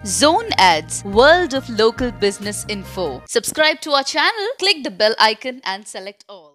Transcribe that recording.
Zone Ads, World of Local Business Info. Subscribe to our channel, click the bell icon and select all.